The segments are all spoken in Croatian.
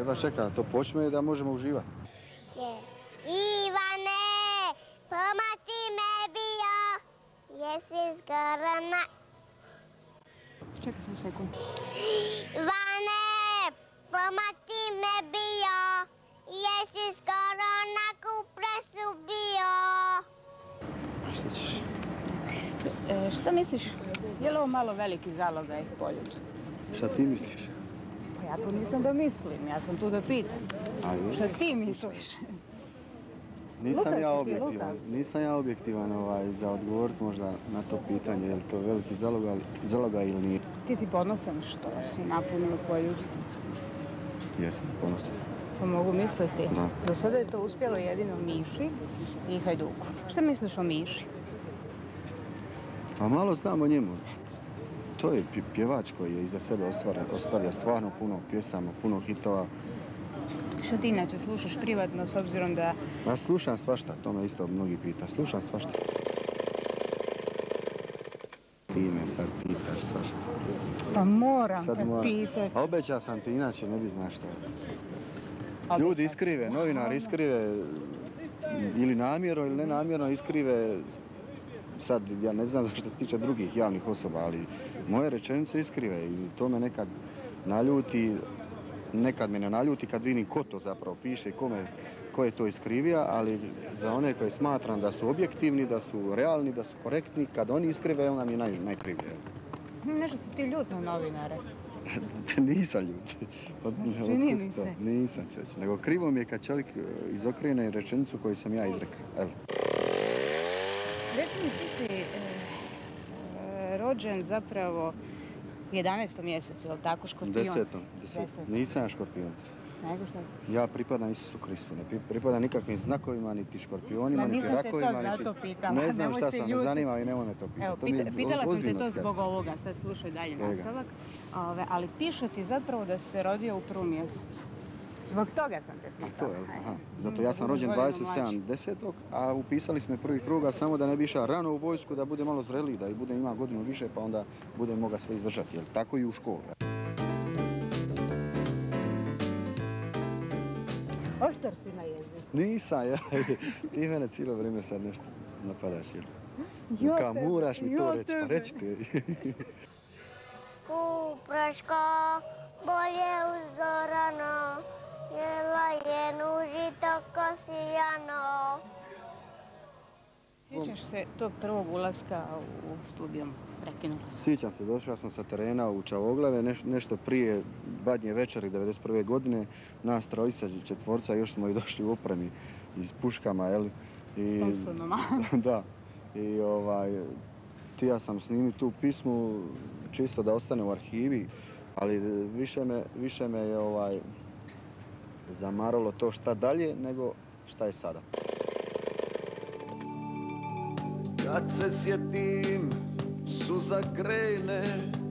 jedva čeka da to počne i da možemo uživati. Ivane, pomoći me bio, jesi skoro na... Čekaj sam sekund. Ivane, pomoći me bio, jesi skoro na kupresu bio. A šta ćeš? Šta misliš, je li ovo malo veliki zalogaj Poljuda? Šta ti misliš? Pa ja to nisam da mislim, ja sam tu da pitam. Šta ti misliš? Nisam ja objektivan za odgovorit možda na to pitanje, je li to veliki zalogaj ili nije. Ti si ponosan što si napunio Poljud? Jesam, ponosan. Pa mogu misliti. Da. Do sada je to uspjelo jedino Miši i Hajduku. Šta misliš o Miši? Pa malo znam o njemu. To je pjevač koji je iza sebe ostavlja stvarno puno pjesama, puno hitova. Šta ti inače slušaš privatno s obzirom da... Ja slušam svašta, to me isto mnogi pita. Slušam svašta. Ti me sad pitaš svašta. Pa moram te pitati. A obećao sam ti, inače ne bi znaš što. Ljudi iskrive, novinari iskrive ili namjerno ili nenamjerno iskrive. Sad, ja ne znam zašto se tiče drugih javnih osoba, ali moje rečenice iskrive i to me nekad naljuti. Nekad me ne naljuti kad vidim ko to zapravo piše i ko je to iskrivija, ali za one koje smatram da su objektivni, da su realni, da su korektni, kad oni iskrive, onda mi je najkrivije. Nešto si ti ljut na novinare. Nisam ljut. Čini mi se. Nisam čovječ. Nego krivo mi je kad čovjek izokrene rečenicu koju sam ja izrekao. Evo. Reci mi, ti si rođen zapravo u 11. mjesecu, je li tako, škorpion? 10. Nisam ja škorpion. Nego šta si? Ja pripadam Isusu Kristu, ne pripadam nikakvim znakovima, niti škorpionima, niti rakovima, niti... Nisam te to zato pitala. Ne znam šta sam, ne zanima i nemoj me to pitati. Evo, pitala sam te to zbog ovoga, sad slušaj dalje nastavak. Ali piše ti zapravo da si se rodio u 1. mjesecu. Zbog toga sam te pitala. A to je, aha. Zato ja sam rođen 27.10. a upisali smo prvi krug, a samo da ne bi išao rano u vojsku, da bude malo zreliji, da i bude ima godinu više, pa onda bude moga sve izdržati. Jel? Tako i u školu. Oštar si na jezik. Nisam, ja. Ti mene cijelo vrijeme sad nešto napadaš, jel? Kao moraš mi to reći, pa reći ti. Kupraško, bolje uzorano, jela je nužito kosijano. Sjećaš se tog prvog ulaska u studijom Prekinula se? Sjećam se, došao sam sa terena u Čavoglave, nešto prije Badnje večeri 1991. godine. Nas trojica, četvorca, još smo i došli u opremi i s puškama, jel? S Thompsonoma. Da. I htio sam snimiti tu pismu čisto da ostane u arhivi, ali više me je zamaralo to šta dalje nego šta je sada. Kad se sjetim, suza krene,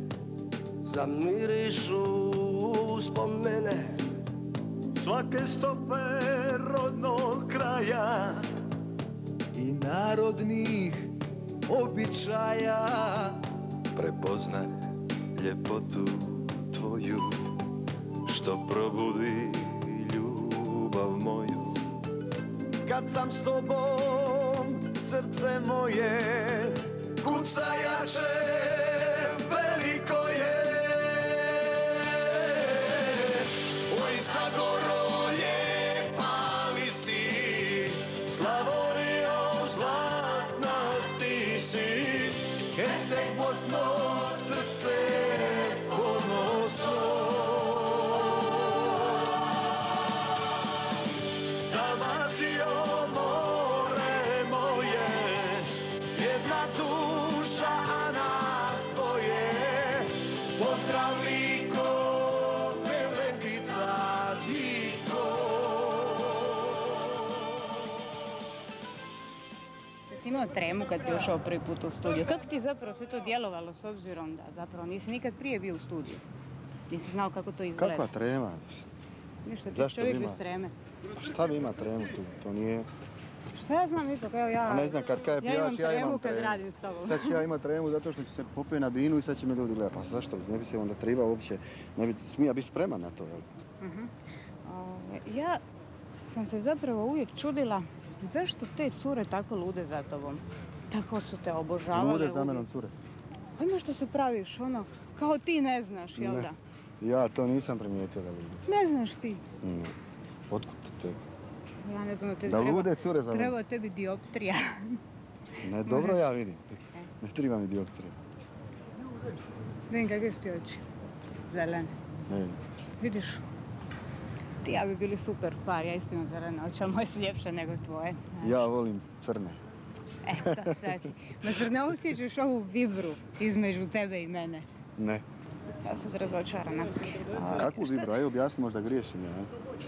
zamirišu uspomene svake stope rodnog kraja i narodnih običaja. Prepoznaj ljepotu tvoju, što probudi ljubav moju. Kad sam s tobom, srce moje kuca jače, veliko je. Oj, Zagoro, lijepa li si, Slavonijo, zlatna ti si, Herceg Bosno, srce ponosno. Imao tremu kad si ušao prvi put u studiju. Kako ti zapravo sve to djelovalo s obzirom da zapravo nisi nikad prije bio u studiju? Nisi znao kako to izgleda? Kakva trema? Ništa, ti si čovjek bez treme. Šta bi ima tremu tu? To nije... Šta ja znam ipak, evo ja... A ne znam, kad je pjevač, ja imam tremu. Kad radim s tobom. Sad ću ja imati tremu zato što ću se popiti na binu i sad će me ljudi gledati. Pa zašto? Ne bi se onda trebao uopće, ne bi smija biti spreman na to, jel? Ja sam se zapravo uvijek čudila zašto te cure tako lude za tobom. Tako su te obožavale. Lude za uvijek. menom cure. Pa ima što se praviš, ono, kao ti ne znaš, jel Ne. da? Ja to nisam primijetio da lude. Ne znaš ti. Ne. Otkud te? Ja ne znam da tebi Da treba, lude cure za menom. treba tebi dioptrija. Ne, dobro ja vidim. Ne treba mi dioptrija. Da vidim kakve su ti oči. Zelene. Ne vidim. Vidiš, ti i ja bi bili super par, ja isto imam zelene oči, ali moje su ljepše nego tvoje. znaš. Ja volim crne. Eto sad. Ma zar ne osjećaš ovu vibru između tebe i mene? Ne. Ja sam razočarana. Kakvu vibru? Ajde objasni, možda griješim ja.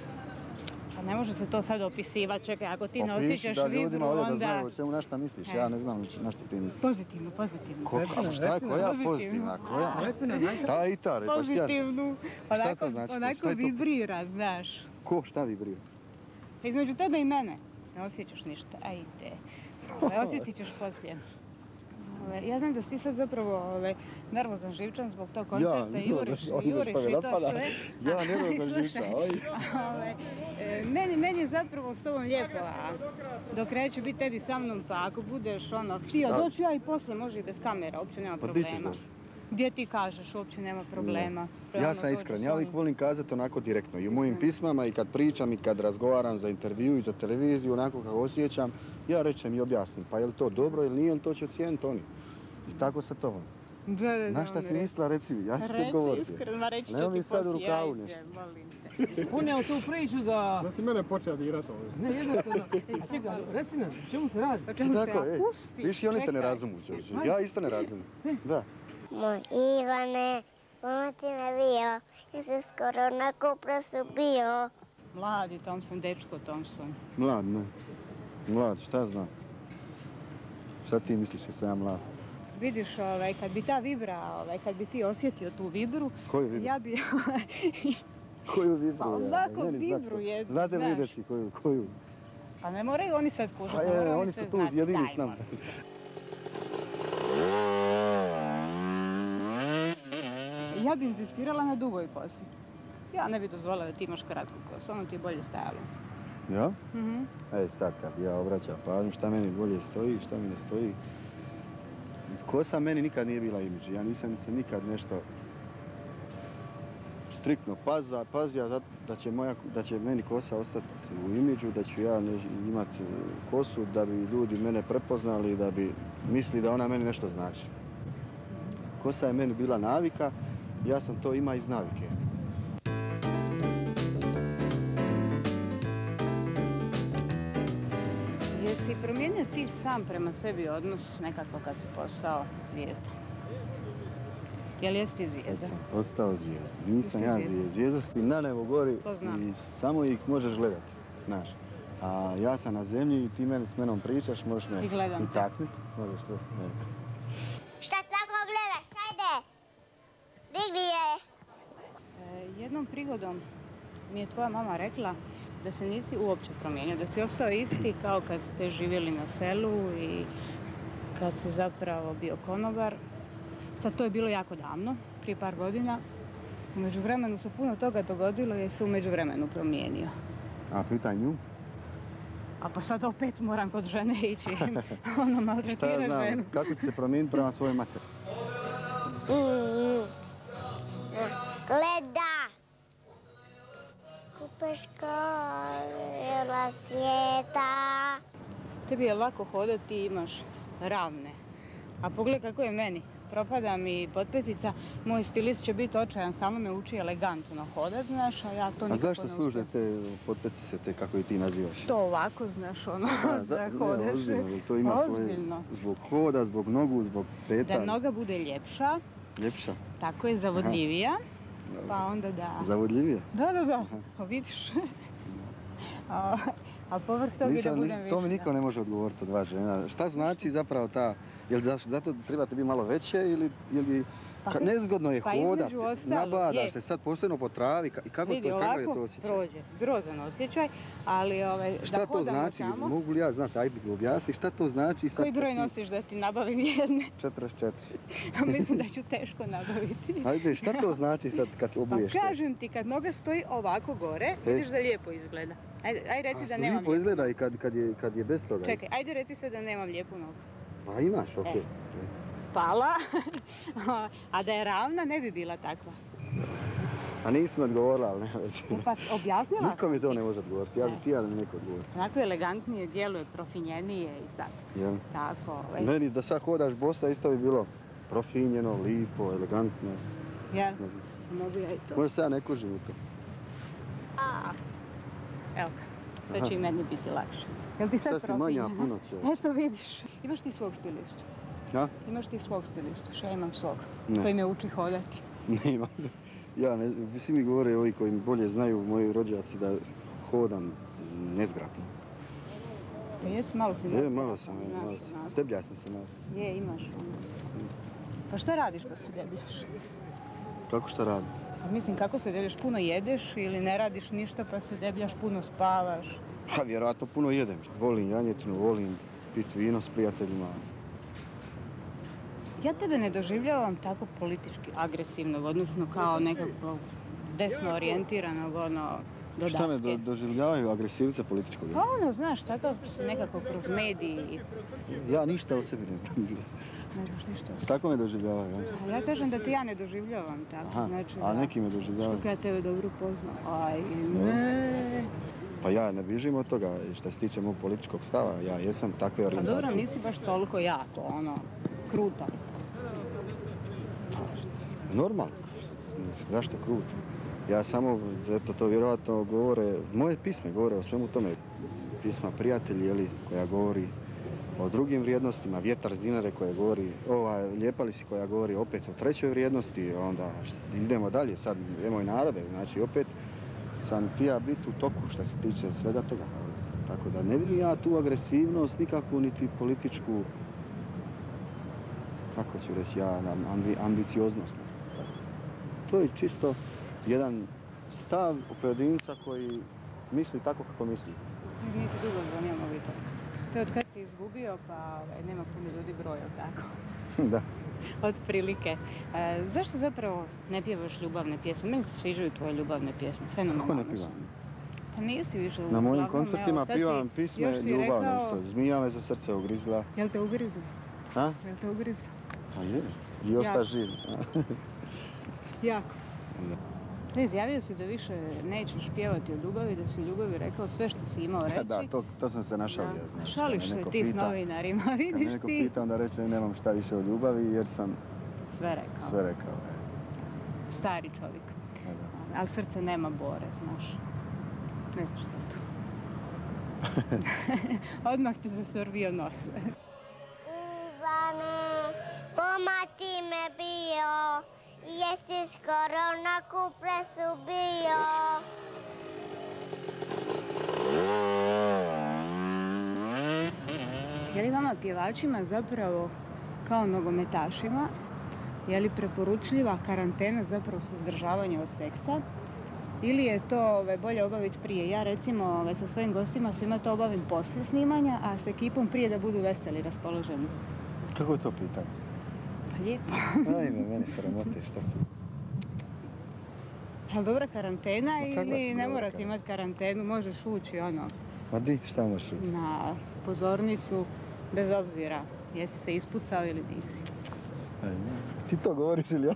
Pa ne može se to sad opisivati, čekaj, ako ti ne Opiši osjećaš da ljudima vibru, ovdje da onda... znaju o čemu na šta misliš. Ja ne znam na šta ti misliš. Pozitivno, pozitivno. Šta je koja pozitivna? Koja? Ta i ta, pa šta? Pozitivnu. Šta to znači? Šta Onako je to? vibrira, znaš. Ko šta vibrira? Između tebe i mene. Ne osjećaš ništa, ajde. Osjetit ćeš poslije. Ja znam da si ti sad zapravo nervozan, živčan zbog tog koncerta, juriš i to sve. Ja nervozan živčan, oj. Meni je zapravo s tobom lijepo, a dok neću biti tebi sa mnom, pa ako budeš htio doći ja i poslije, može i bez kamera, uopće nema Pa di ćeš problema. doći? Gdje ti kažeš, uopće nema problema. Ja sam iskren, ja uvijek volim kazati onako direktno. I u mojim pismama, i kad pričam, i kad razgovaram za intervju i za televiziju, onako kako osjećam, ja rečem i objasnim. Pa je li to dobro ili nije, to će ocijeniti oni. I tako sa tobom. Na šta si mislila, reci mi, ja ću ti govoriti. Reci iskreno, reći ću ti Nemoj mi sad u poslije, rukavu ajde, nešto. molim te. Unio tu priču da... Da si mene počeo dirati ovdje. Ne, jednostavno. A čekaj, reci nam, o čemu se radi? O čemu se Tako, ja ej, pusti? viš i oni te ne Čekaj. razumiju, čovječe. Ja isto ne razumijem. Da. Moj Ivane, ti ne bio, ja se skoro na Kuprasu bio. Mladi Thompson, dečko Thompson. Mlad, ne. Mlad, šta znam. Šta ti misliš da sam ja mlad? Vidiš, kad bi ta vibra, kad bi ti osjetio tu vibru, Koju vibru? ja bi... Koju vibru? Pa ja? onako Meni vibru znate. jednu, Znate vi znaš. dečki koju? Pa ne moraju oni sad kužiti, Pa ne moraju oni su sve tu znati. jedini Daj, s nama. molim. Ja bi insistirala na dugoj kosi. Ja ne bi dozvolila da ti imaš kratku kosu, ono ti je bolje stajalo. Ja? Mhm. Ej, sad kad ja obraćam pažnju šta meni bolje stoji, šta mi ne stoji. Kosa meni nikad nije bila imidž. Ja nisam se nikad nešto striktno pazio da će meni kosa ostati u imidžu, da ću ja imati kosu da bi ljudi mene prepoznali, da bi mislili da ona meni nešto znači. Kosa je meni bila navika, ja sam to imao iz navike. Jesi promijenio ti sam prema sebi odnos nekako kad si postao zvijezda? Jel jesi ti zvijezda? Ostao zvijezda. Nisam Jesi ja zvijezda? zvijezda. Zvijezda na nebo gori To znam. i samo ih možeš gledati, znaš. A ja sam na zemlji i ti s menom pričaš, možeš me I gledam te. taknuti, možeš sve. Ne. Šta tako gledaš, ajde? Digni je. Jednom prigodom mi je tvoja mama rekla da se nisi uopće promijenio, da si ostao isti kao kad ste živjeli na selu i kad si zapravo bio konobar. Sad to je bilo jako davno, prije par godina. U međuvremenu se puno toga dogodilo jer se u međuvremenu promijenio. A pitaj nju? A pa sad opet moram kod žene ići, ono Šta maltretira ja znam, ženu. kako će se promijeniti prema svojoj materi? Gleda. Kupeška cijela svijeta. Tebi je lako hodati, imaš ravne. A pogledaj kako je meni. Propada mi potpetica, moj stilist će biti očajan, stalno me uči elegantno hodat, znaš, a ja to A nikako zašto ne služe uspijem. te potpecice, te kako ih ti nazivaš? To ovako, znaš, ono, da Ne, hodaš. ozbiljno, jel to ima svoje, Ozbiljno. zbog hoda, zbog nogu, zbog peta, Da noga bude ljepša, ljepša, tako je zavodljivija, Dobro. pa onda da... zavodljivije. Da, a vidiš. A povrh toga da budem više. To mi niko ne može odgovoriti od vas žena. Šta znači zapravo ta, jel zato trebate biti malo veće ili Pa, Nezgodno je pa hodat, između ostalog, nabadaš je. se sad posebno po travi i kakav je to osjećaj? prođe, grozan osjećaj, ali Šta da to hodamo znači? tamo. Mogu li ja znati, ajde mi objasni šta to znači sad? Koji broj nosiš da ti nabavim jedne? 44. Mislim da ću teško nabaviti. Ajde, šta to znači sad kad Pa obuješ to? kažem ti, kad noga stoji ovako gore, vidiš da lijepo izgleda. Ajde reci da nemam lijepo lijepu izgleda nogu. i kad je bez toga. Čekaj, ajde reci se da nemam lijepu nogu. Pa imaš, okej. Pala, a da je ravna ne bi bila takva. A nisi mi odgovorila, ali nema već. Pa objasnila Niko mi to ne može odgovoriti, ja bi ti, ali mi neko odgovori. Onako elegantnije djeluje, profinjenije i sad. Jel? Tako. Meni da sad hodaš bosa isto bi bilo profinjeno, lipo, elegantno. Ja, Ne znam. mogu ja i to. Možda se ja ne kužim u to. Evo ga, sve će Aha. i meni biti lakše. Jel ti sad Sad si manja, profinjena? puno će. Eto vidiš. Imaš ti svog stilistu? Ja? Imaš ti svog stilistu? Ja imam svog. Ne. Koji me uči hodati. Nema. Ja ne, svi mi govore ovi koji mi bolje znaju, moji rođaci, da hodam nezgrapno. Pa jesi, malo si Je, nazad. malo sam. Steblja sam se malo. Je, imaš ono. Pa šta radiš pa se debljaš? Kako šta radim? Pa mislim, kako se debljaš? Puno jedeš ili ne radiš ništa pa se debljaš, puno spavaš? Pa vjerojatno puno jedem. Volim janjetinu, volim pit vino s prijateljima. Ja tebe ne doživljavam tako politički agresivnog, odnosno kao nekakvog desno orijentiranog, do Šta me daske. doživljavaju agresivce političkog? Pa ono, znaš, takav si nekako kroz mediji, Ja ništa o sebi ne znam. ne znaš ništa o sebi. Tako me doživljavaju. Ja? Ali ja kažem da ti ja ne doživljavam tako, Aha, znači a da... neki me doživljavaju. Što ja tebe dobro poznam. Aj, ne. Pa ja ne bježim od toga što se tiče mog političkog stava. Ja jesam takve Pa orijentacije. dobro, nisi baš toliko jako, kruta. Normalno. Zašto krut? Ja samo, eto to vjerojatno govore, moje pisme govore o svemu tome. Pisma Prijatelji, jeli, koja govori o drugim vrijednostima, Vjetar s Dinare koja govori, Lijepa li si koja govori opet o trećoj vrijednosti, onda idemo dalje, sad Moj narode, znači opet sam tija biti u toku što se tiče svega toga. Tako da ne vidim ja tu agresivnost nikakvu, niti političku, kako ću reći ja, ambicioznost. To je čisto jedan stav pojedinca koji misli tako kako misli. Nije ti dugo zvonio mobitel. To je od kad si izgubio, pa nema puno ljudi broja, tako? Da. Od prilike. Zašto zapravo ne pjevaš ljubavne pjesme? Meni se sviđaju tvoje ljubavne pjesme, fenomenalno. Kako ne pivam? Pa nisi više Na mojim uglavnom, koncertima evo, sad si- pivam pisme još si ljubavne rekao- isto. Zmija me za srce ugrizla. Jel te ugrizla? A? Jel te ugrizla? Pa je. I osta Jako. živ. Jako. Izjavio si da više nećeš pjevati o ljubavi, da si o ljubavi rekao sve što si imao reći. Da, to sam se našalio. Da. znaš, Šališ kad me se neko ti s pita- novinarima, Kad me vidiš neko ti. pita, onda reče nemam šta više o ljubavi jer sam Sve rekao. sve rekao. Stari čovjek. Da. Ali srce nema bore, znaš. Ne znaš sve to. Odmah te zasorvio nos. Ivane, pomati me bio, jesi skoro na Kupresu bio. Je li vama pjevačima zapravo kao nogometašima, je li preporučljiva karantena zapravo suzdržavanje od seksa? Ili je to bolje obaviti prije? Ja recimo sa svojim gostima svima to obavim poslije snimanja, a s ekipom prije da budu veseli, raspoloženi. Kako je to pitanje? Pa lijepo. Ajme, meni sramote šta. Ali dobra karantena Ma kakva ili ne dobra morate karantena? imati karantenu, možeš ući Ma di, šta možeš? na pozornicu bez obzira jesi se ispucao ili nisi. Ti to govoriš ili ja?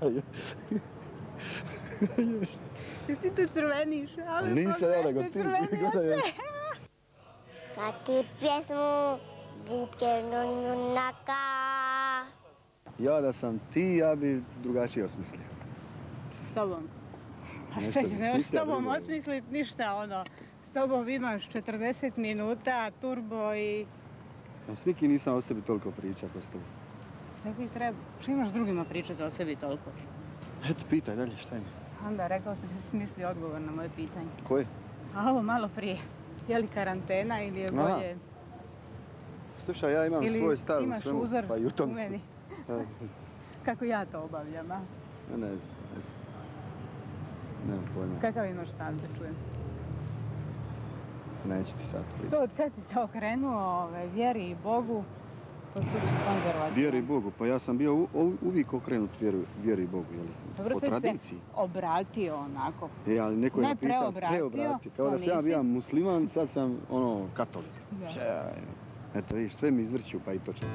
Jesi ti to crveniš? Ali Nisam ja, nego ti. crvenio Gledaj, se. Kad ti pjesmu Bupljenu junaka. Ja da sam ti, ja bi drugačije osmislio. S tobom. A Nešto šta bi ćeš, ne možeš s smislio tobom drugo. osmislit ništa, S tobom imaš 40 minuta, turbo i... Ja s nikim nisam o sebi toliko pričao kao s tobom. Sve ti treba. Što imaš drugima pričati o sebi toliko? Eto, pitaj dalje, šta ima? Onda rekao sam da si smislio odgovor na moje pitanje. Koje? A ovo malo prije. Je li karantena ili je Aha. bolje... Slušaj, ja imam Ili svoj stav u imaš svemu, uzor pa i u tom. u meni. Kako ja to obavljam, a? Ja ne znam. Nemam pojma. Kakav imaš stav da čujem? Neću ti sad To pričati. od kad si se okrenuo vjeri i Bogu, postao si konzervativan. Vjeri i Bogu, pa ja sam bio uvijek okrenut vjeri i Bogu, jel? Dobro, Po sad tradiciji. se obratio onako. Ali neko je Ne napisao preobratio, kao da to sam ja nisi. bio musliman, sad sam katolik. Da. Eto vidiš, sve mi izvrću pa i točno.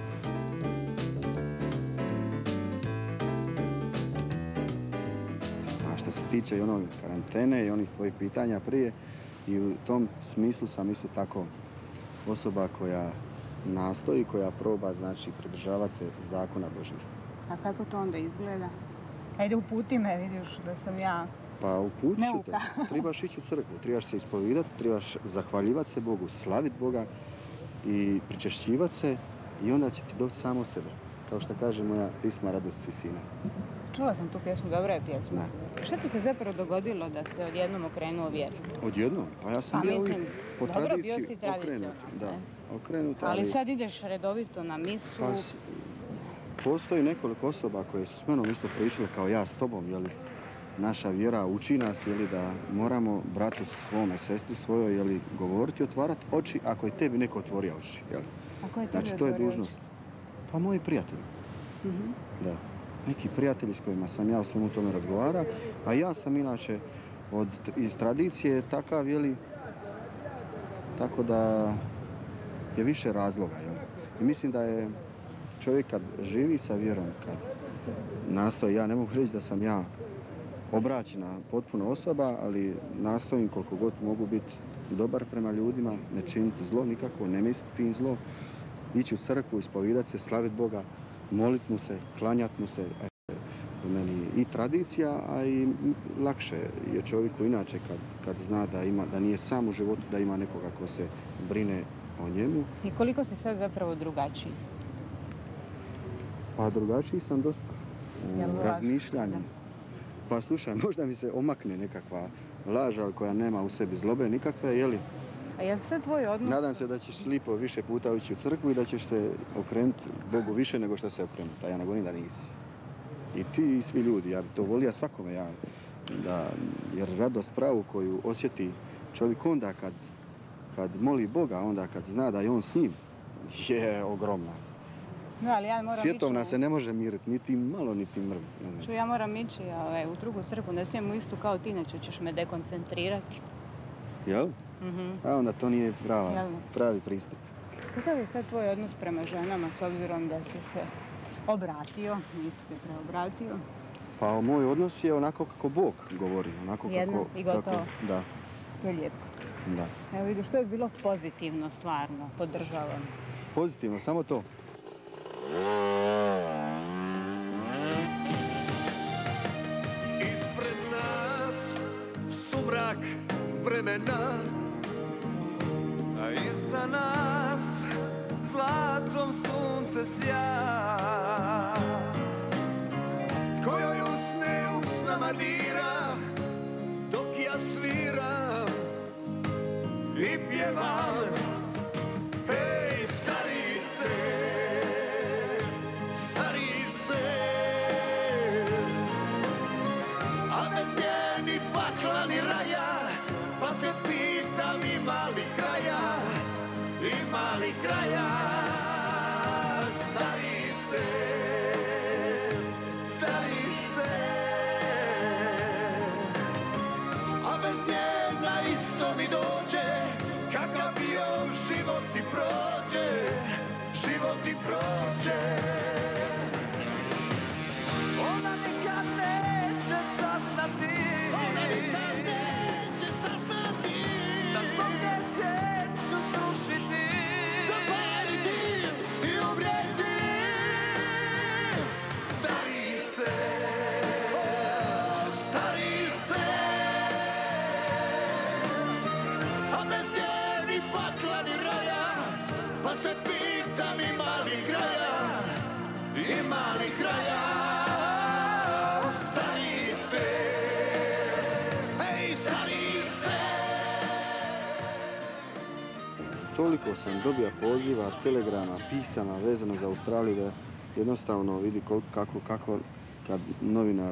A što se tiče i onog karantene i onih tvojih pitanja prije, i u tom smislu sam isto tako osoba koja nastoji, koja proba, znači, pridržavati se zakona Božjih. A kako to onda izgleda? Ajde, uputi me, vidiš da sam ja... Pa uputit ću te. Neuka. Trebaš ići u crkvu, trebaš se ispovijedati, trebaš zahvaljivati se Bogu, slaviti Boga i pričešćivati se i onda će ti doći samo sebe. Kao što kaže moja pisma Radost svi sina. Čula sam tu pjesmu, dobra je pjesma. Da. Šta ti se zapravo dogodilo da se odjednom okrenuo vjeri? Odjednom? Pa ja sam Pa bio mislim, uvijek po dobro, tradiciji bio si tradicionalan, okrenut. Da, ne? okrenut, Ali sad ideš redovito na misu. Pa, postoji nekoliko osoba koje su s menom isto pričale kao ja s tobom, jeli, naša vjera uči nas, jeli, da moramo bratu svome, sestri svojoj, jeli, govoriti, otvarati oči ako je tebi neko otvorio oči, jeli. A ko je tebi Znači, to je otvorio dužnost. Pa moji prijatelji, oči? Mhm. da. Neki prijatelji s kojima sam ja o svemu tome razgovarao, a ja sam inače iz tradicije takav, jeli, tako da je više razloga, jel. I mislim da je čovjek kad živi sa vjerom, kad nastoji, ja ne mogu reći da sam ja obraćena potpuno osoba, ali nastojim koliko god mogu biti dobar prema ljudima, ne činiti zlo nikako, ne misliti im zlo, ići u crkvu, ispovijedati se, slaviti Boga, moliti mu se, klanjati mu se. U meni i tradicija, a i lakše je čovjeku inače kad zna da nije sam u životu, da ima nekoga ko se brine o njemu. I koliko si sad zapravo drugačiji? Pa drugačiji sam dosta Jel u laž? razmišljanju. Da. Pa slušaj, možda mi se omakne nekakva laž, ali koja nema u sebi zlobe nikakve, jeli? A jel sad tvoj odnos... Nadam se da ćeš lipo više puta ući u crkvu i da ćeš se okrenuti Bogu više nego što se okrenuti. A ja ne govorim da nisi. I ti i svi ljudi, ja bi to volio svakome, jer radost pravu koju osjeti čovjek onda kad moli Boga, onda kad zna da je on s njim, je ogromna. No, ali ja moram Svjetovna ići se ne može miriti, niti malo, niti mrv. Ja moram ići u drugu crkvu, ne smijem u istu kao ti, inače ćeš me dekoncentrirati. Jel? Mhm. A onda to nije Jel? pravi pristup. Kakav je sad tvoj odnos prema ženama s obzirom da si se obratio, nisi se preobratio? Pa moj odnos je onako kako Bog govori. Onako Jedno i gotovo. Da, To je lijepo. da. Evo vidiš, to je bilo pozitivno, stvarno, podržavam. Pozitivno, samo to. Ispred nas sumrak vremena, a iza nas zlatom sunce sja, kojoj usne usnama dira dok ja sviram i pjevam. Hej starice, starice, a bez nje ni pakla ni raja, pa se pitam ima li kraja, ima li kraja. Starice, starice, a bez nje na isto mi dođe, kakav bio život ti prođe, život ti prođe. Ona nikad neće saznati, ona nikad neće saznati, da zbog nje svijet ću srušiti, zapaliti i umrijeti. Starice, starice, a bez nje ni pakla ni raja, pa se pitam ima li kraja, ima li kraja. Starice, hej starice. Toliko sam dobio poziva, telegrama, pisama vezano za Australiju da jednostavno vidi kako kad novinar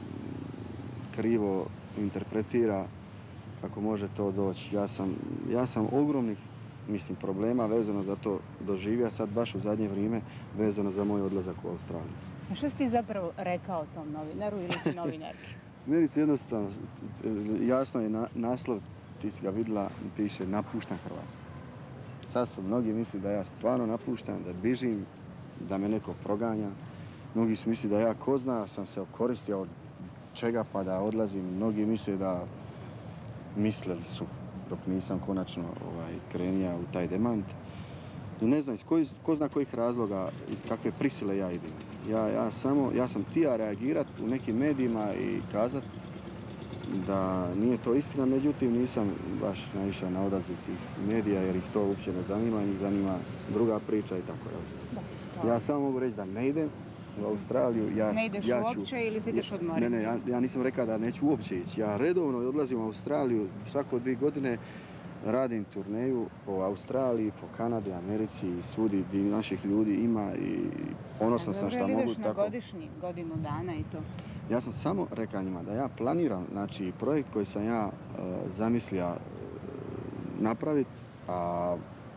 krivo interpretira, kako može to doći. Ja sam ogromnih, mislim, problema vezano za to doživio sad baš u zadnje vrijeme vezano za moj odlazak u Australiju. A što si ti zapravo rekao tom novinaru ili ti novinarki? Meni se jednostavno, jasno je naslov, ti si ga vidjela, piše napuštam Hrvatsku. Sad su mnogi misli da ja stvarno napuštam, da bižim, da me neko proganja. Mnogi su misli da ja ko zna sam se okoristio od čega pa da odlazim. Mnogi misle da mislili su dok nisam konačno krenija u taj demant. I ne znam iz ko zna kojih razloga, iz kakve prisile ja idem. Ja sam htio reagirat u nekim medijima i kazat da nije to istina, međutim nisam baš naišao na odaziv tih medija jer ih to uopće ne zanima, njih zanima druga priča i tako dalje. Ja samo mogu reći da ne idem u Australiju. Ne ideš uopće ili si ideš odmoriti? Ne, ja nisam rekao da neću uopće ići. Ja redovno odlazim u Australiju, svako 2 godine radim turneju po Australiji, po Kanadi, Americi i svudi gdje naših ljudi ima i ponosan sam šta mogu. Ideš na godišnji, godinu dana i to? Ja sam samo rekao njima da ja planiram, znači projekt koji sam ja zamislio napraviti, a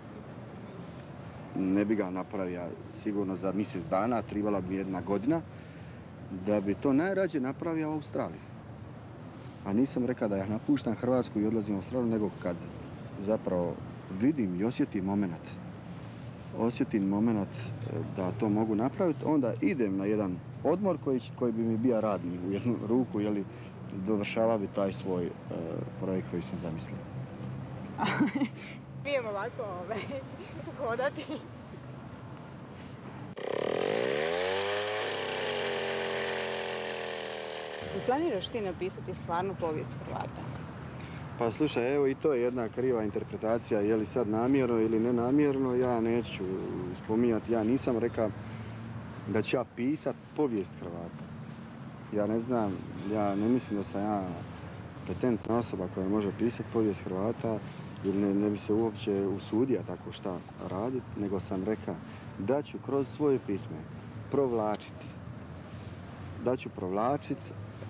ne bi ga napravio sigurno za mjesec dana, trebala bi 1 godina, da bi to najrađe napravio u Australiji. A nisam rekao da ja napuštam Hrvatsku i odlazim u Australiju, nego kad zapravo vidim i osjetim moment da to mogu napraviti, onda idem na jedan odmor koji bi mi bio radni u jednu ruku, jeli dovršava bi taj svoj projekt koji sam zamislio. Pijem ovako hodati. Planiraš ti napisati stvarnu povijest Hrvata? Pa slušaj, evo i to je jedna kriva interpretacija, je li sad namjerno ili nenamjerno, ja neću spominjati, ja nisam rekao da ću ja pisat povijest Hrvata. Ja ne znam, ja ne mislim da sam ja kompetentna osoba koja može pisati povijest Hrvata ili ne bi se uopće usudio tako šta raditi, nego sam rekao da ću kroz svoje pisme provlačiti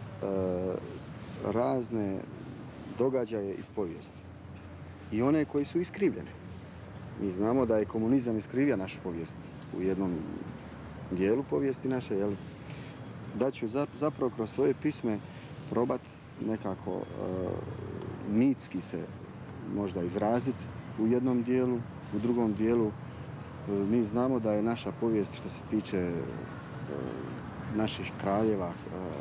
razne događaje iz povijesti. I one koji su iskrivljene. Mi znamo da je komunizam iskrivio našu povijest u jednom dijelu povijesti naše, jel? Da ću zapravo kroz svoje pisme probat nekako mitski se možda izraziti u jednom dijelu, u drugom dijelu. Mi znamo da je naša povijest što se tiče naših kraljeva,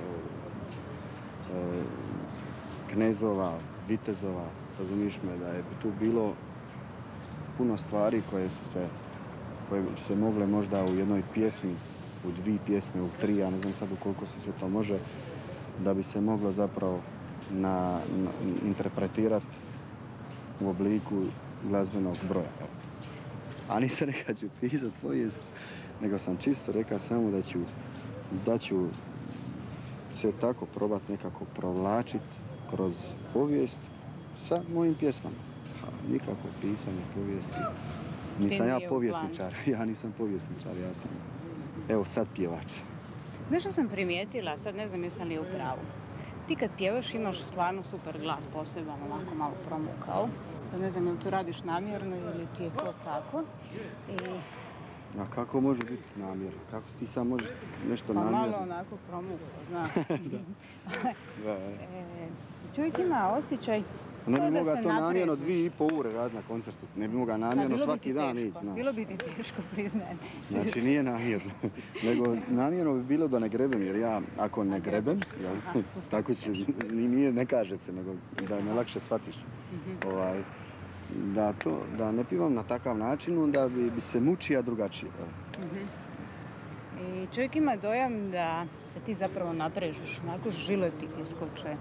knezova, vitezova, razumiješ me, da je tu bilo puno stvari koje bi se mogle možda u jednoj pjesmi, u 2 pjesme, u 3, ja ne znam sad u koliko se sve to može, da bi se moglo zapravo interpretirati u obliku glazbenog broja. A nisam rekao ću pisati povijest, nego sam čisto rekao samo da ću se tako probati nekako provlačiti kroz povijest sa mojim pjesmama. Nikako pisanje povijesti. Nisam ja povjesničar, ja nisam povjesničar, ja sam, evo sad pjevač. Znaš što sam primijetila, sad ne znam jesam li u pravu. Ti kad pjevaš imaš stvarno super glas, poseban, onako malo promukao. Da ne znam, jel to radiš namjerno ili ti je to tako. A kako može biti namjerno? Kako ti sam možeš nešto namjerno? Pa malo onako promukao, znaš. Čovjek ima osjećaj. Ne bi mogao to namjerno 2,5 ure raditi na koncertu. Ne bi mogao namjerno svaki dan ići. Bilo bi ti teško, priznajem. Znači nije namjerno. Nego namjerno bi bilo da ne grebem, jer ja ako ne grebem, tako ću, ne kaže se, nego da me lakše shvatiš. Da ne pivam na takav način, onda bi se mučio drugačije. I čovjek ima dojam da se ti zapravo naprežeš, onako žile ti iskoče.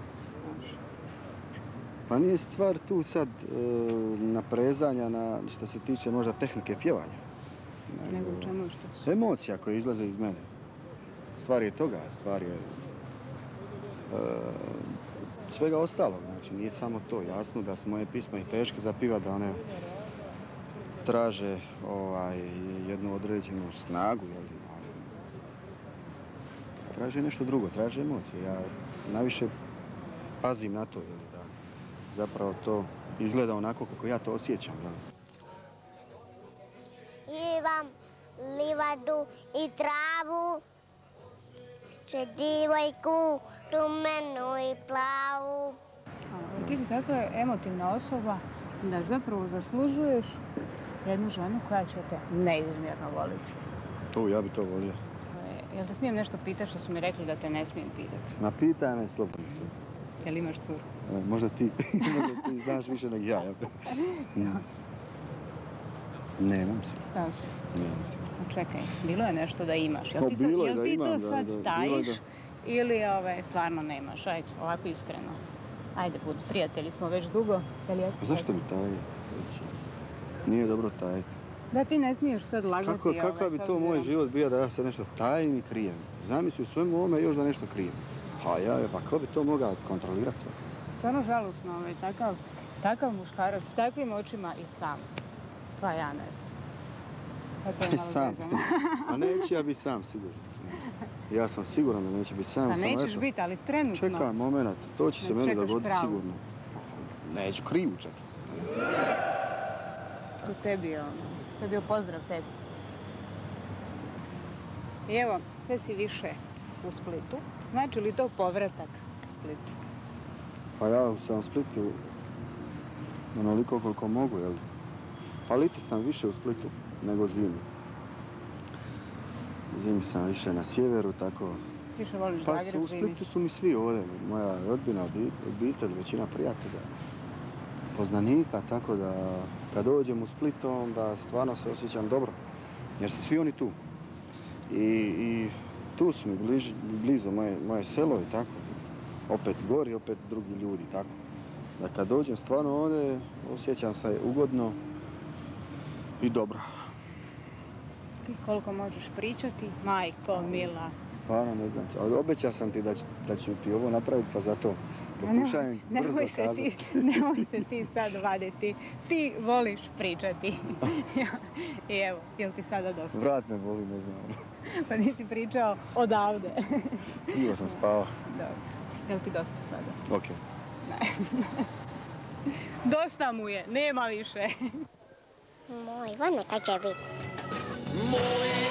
Pa nije stvar tu sad naprezanja na što se tiče možda tehnike pjevanja. Nego u čemu što su? Emocija koja izlaze iz mene. Stvar je toga, stvar je svega ostalog. Znači nije samo to. Jasno da su moje pisme i teške za pivat, da one traže jednu određenu snagu. traže nešto drugo, traže emocije. Ja najviše pazim na to, da zapravo to izgleda onako kako ja to osjećam. Imam livadu i travu, će divojku, rumenu i plavu. Ti si tako emotivna osoba da zapravo zaslužuješ jednu ženu koja će te neizmjerno voliti. Ja bi to volio. Jel te smijem nešto pitati što su mi rekli da te ne smijem pitati? Ma pitaj me slobodno se. Jel imaš curu? Možda ti znaš više nego ja. Nemam se. Znaš? Nemam se. Čekaj, bilo je nešto da imaš. Jel Bilo ti je da to imam, sad da, tajiš bilo ili stvarno nemaš? Ajde, ovako iskreno. Ajde, budi, prijatelji smo već dugo. A zašto bi tajio? Nije dobro tajiti. Da ti ne smiješ sad lagati. Kakav bi to moj život bio da ja sad nešto tajim i krijem? Zamisli u svemu ovome još da nešto krijem. Pa ko bi to mogao kontrolirati sve? Stvarno žalosno, takav muškarac s takvim očima i sam. Pa ja ne znam. Sam? A neće ja biti sam, sigurno. Ja sam siguran da neće biti sam. Pa nećeš biti, ali trenutno. Čekaj moment, to će se meni dogoditi sigurno. Neću krivu čekati. To je bio pozdrav tebi. I evo, sve si više u Splitu. Znači li to povratak Splitu? Pa ja sam u Splitu onoliko koliko mogu, jel? Pa liti sam više u Splitu nego zimi. Zimi sam više na sjeveru, tako... Više voliš Pa Zagreb, u Splitu su mi svi ovdje, moja rodbina, obitelj, većina prijatelja, poznanika, tako da kad dođem u Split, onda stvarno se osjećam dobro, jer su svi oni tu. I tu su mi blizu moje selo i tako. Opet gori, opet drugi ljudi, tako. Da kad dođem stvarno ovdje, osjećam se ugodno i dobro. Ti koliko možeš pričati, majko mila. Stvarno ne znam, ali obećao sam ti da ću ti ovo napraviti, pa zato pokušajem brzo kazati. Nemoj se ti sad vaditi, ti voliš pričati. I evo, jel ti sada dosta? Vrat me boli, ne znam. Pa nisi pričao odavde. Krivo sam spava. Dobro, jel ti dosta sada? Ok. Ne. Dosta mu je, nema više. Moj, neka će biti. Moj